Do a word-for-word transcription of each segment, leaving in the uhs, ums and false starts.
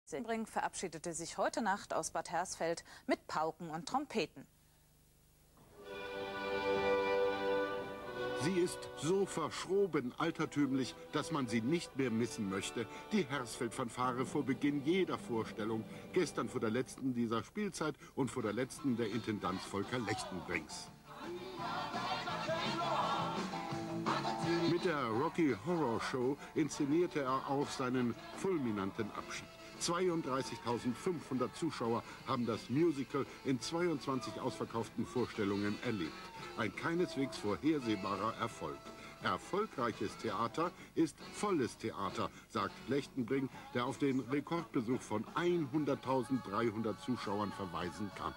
Lechtenbrink verabschiedete sich heute Nacht aus Bad Hersfeld mit Pauken und Trompeten. Sie ist so verschroben altertümlich, dass man sie nicht mehr missen möchte. Die Hersfeld-Fanfare vor Beginn jeder Vorstellung. Gestern vor der letzten dieser Spielzeit und vor der letzten der Intendanz Volker Lechtenbrinks. Mit der Rocky Horror Show inszenierte er auch seinen fulminanten Abschied. zweiunddreißigtausendfünfhundert Zuschauer haben das Musical in zweiundzwanzig ausverkauften Vorstellungen erlebt. Ein keineswegs vorhersehbarer Erfolg. Erfolgreiches Theater ist volles Theater, sagt Lechtenbrink, der auf den Rekordbesuch von hunderttausenddreihundert Zuschauern verweisen kann.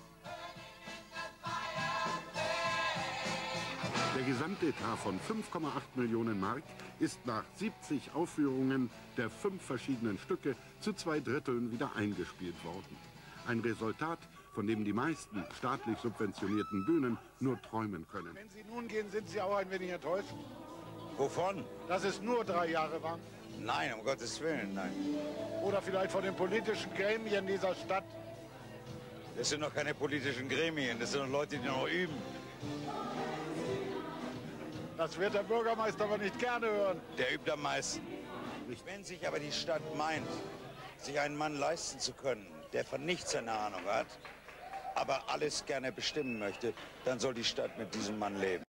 Der Gesamtetat von fünf Komma acht Millionen Mark ist nach siebzig Aufführungen der fünf verschiedenen Stücke zu zwei Dritteln wieder eingespielt worden. Ein Resultat, von dem die meisten staatlich subventionierten Bühnen nur träumen können. Wenn Sie nun gehen, sind Sie auch ein wenig enttäuscht? Wovon? Dass es nur drei Jahre waren? Nein, um Gottes Willen, nein. Oder vielleicht von den politischen Gremien dieser Stadt? Das sind noch keine politischen Gremien, das sind noch Leute, die noch üben. Das wird der Bürgermeister aber nicht gerne hören. Der übt am meisten. Wenn sich aber die Stadt meint, sich einen Mann leisten zu können, der von nichts eine Ahnung hat, aber alles gerne bestimmen möchte, dann soll die Stadt mit diesem Mann leben.